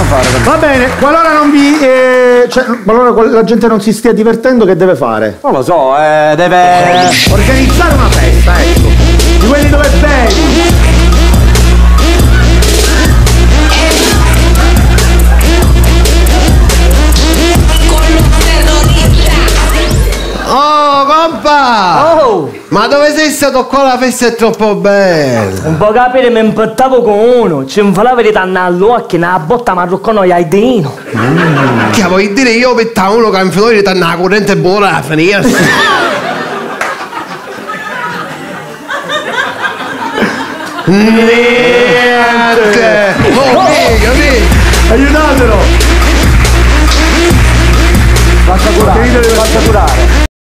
fare? Va bene, qualora non vi... cioè, qualora la gente non si stia divertendo, che deve fare? Non lo so, deve... organizzare una festa, ecco. Di quelli dove bevi. Oh, compa! Oh! Ma dove sei stato qua? La festa è troppo bella! Un po' capire, mi impettavo con uno. Ci fa la verità all'occhio, una botta marroccano e aidino. Che vuoi dire io pettavo uno che infilò di tanna corrente buona a finire? Niente! Oh, mica! Aiutatelo! Faccia curare, faccia curare.